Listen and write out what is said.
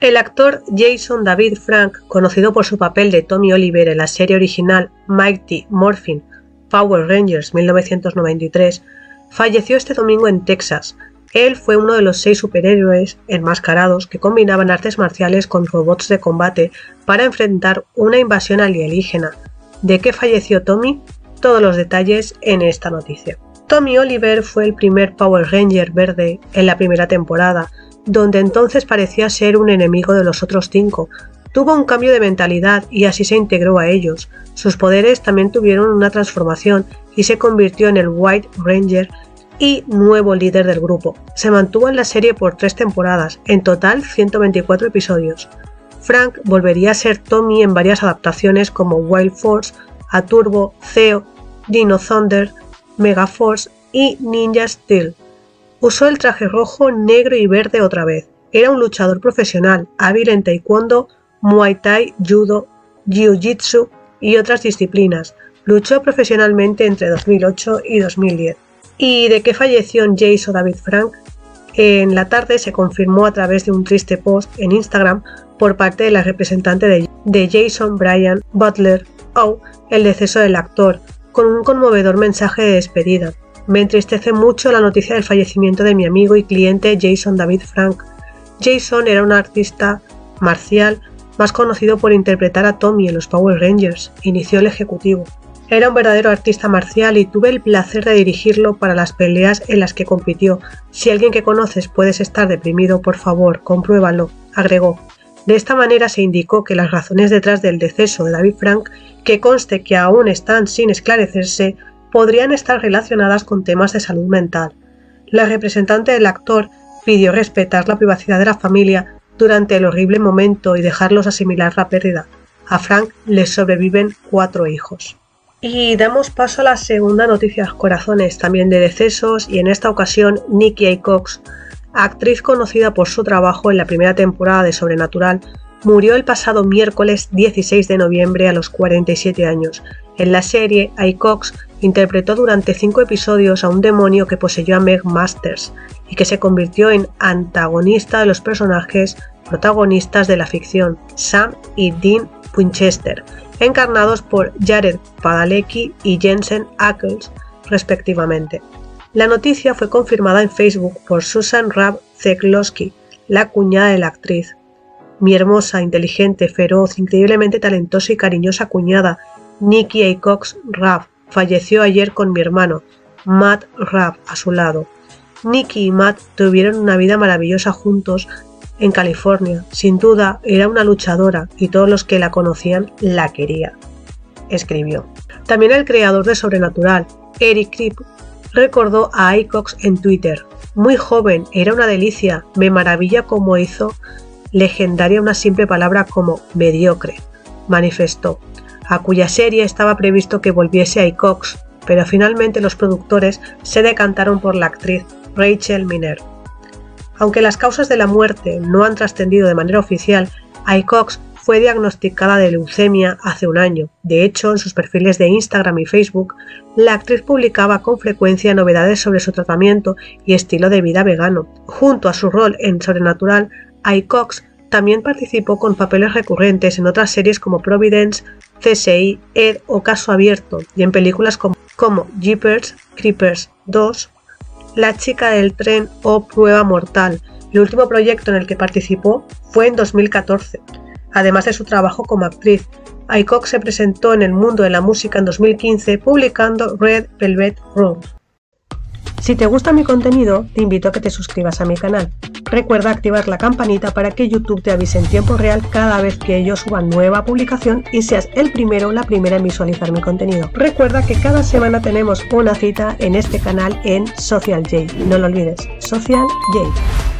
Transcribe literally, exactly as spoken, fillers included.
El actor Jason David Frank, conocido por su papel de Tommy Oliver en la serie original Mighty Morphin Power Rangers mil novecientos noventa y tres, falleció este domingo en Texas. Él fue uno de los seis superhéroes enmascarados que combinaban artes marciales con robots de combate para enfrentar una invasión alienígena. ¿De qué falleció Tommy? Todos los detalles en esta noticia. Tommy Oliver fue el primer Power Ranger verde en la primera temporada, donde entonces parecía ser un enemigo de los otros cinco. Tuvo un cambio de mentalidad y así se integró a ellos. Sus poderes también tuvieron una transformación y se convirtió en el White Ranger y nuevo líder del grupo. Se mantuvo en la serie por tres temporadas, en total ciento veinticuatro episodios. Frank volvería a ser Tommy en varias adaptaciones como Wild Force, A-Turbo, Zeo, Dino Thunder, Megaforce y Ninja Steel. Usó el traje rojo, negro y verde otra vez. Era un luchador profesional, hábil en taekwondo, muay thai, judo, jiu-jitsu y otras disciplinas. Luchó profesionalmente entre dos mil ocho y dos mil diez. ¿Y de qué falleció Jason David Frank? En la tarde se confirmó a través de un triste post en Instagram por parte de la representante de, de Jason Brian Butler O el deceso del actor, con un conmovedor mensaje de despedida. Me entristece mucho la noticia del fallecimiento de mi amigo y cliente Jason David Frank. Jason era un artista marcial más conocido por interpretar a Tommy en los Power Rangers, inició el ejecutivo. Era un verdadero artista marcial y tuve el placer de dirigirlo para las peleas en las que compitió. Si alguien que conoces puedes estar deprimido, por favor, compruébalo, agregó. De esta manera se indicó que las razones detrás del deceso de David Frank, que conste que aún están sin esclarecerse, podrían estar relacionadas con temas de salud mental. La representante del actor pidió respetar la privacidad de la familia durante el horrible momento y dejarlos asimilar la pérdida. A Frank le sobreviven cuatro hijos. Y damos paso a la segunda noticia, corazones, también de decesos, y en esta ocasión Nikki A. Cox, actriz conocida por su trabajo en la primera temporada de Sobrenatural, murió el pasado miércoles dieciséis de noviembre a los cuarenta y siete años. En la serie, A. Cox interpretó durante cinco episodios a un demonio que poseyó a Meg Masters y que se convirtió en antagonista de los personajes protagonistas de la ficción, Sam y Dean Winchester, encarnados por Jared Padalecki y Jensen Ackles, respectivamente. La noticia fue confirmada en Facebook por Susan Raab Zeklowski, la cuñada de la actriz. Mi hermosa, inteligente, feroz, increíblemente talentosa y cariñosa cuñada, Nikki A. Cox Raab, falleció ayer con mi hermano, Matt Raab, a su lado. Nikki y Matt tuvieron una vida maravillosa juntos en California. Sin duda, era una luchadora y todos los que la conocían la querían, escribió. También el creador de Sobrenatural, Eric Kripke, recordó a A. Cox en Twitter. Muy joven, era una delicia, me maravilla cómo hizo legendaria una simple palabra como mediocre, manifestó, a cuya serie estaba previsto que volviese A. Cox, pero finalmente los productores se decantaron por la actriz Rachel Miner. Aunque las causas de la muerte no han trascendido de manera oficial, A. Cox fue diagnosticada de leucemia hace un año. De hecho, en sus perfiles de Instagram y Facebook, la actriz publicaba con frecuencia novedades sobre su tratamiento y estilo de vida vegano. Junto a su rol en Sobrenatural, A. Cox también participó con papeles recurrentes en otras series como Providence, C S I, Ed o Caso Abierto, y en películas como, como Jeepers Creepers dos, La chica del tren o Prueba mortal. El último proyecto en el que participó fue en dos mil catorce. Además de su trabajo como actriz, A. Cox se presentó en el mundo de la música en dos mil quince publicando Red Velvet Rose. Si te gusta mi contenido, te invito a que te suscribas a mi canal. Recuerda activar la campanita para que YouTube te avise en tiempo real cada vez que yo suba nueva publicación y seas el primero o la primera en visualizar mi contenido. Recuerda que cada semana tenemos una cita en este canal en Social J. No lo olvides, Social J.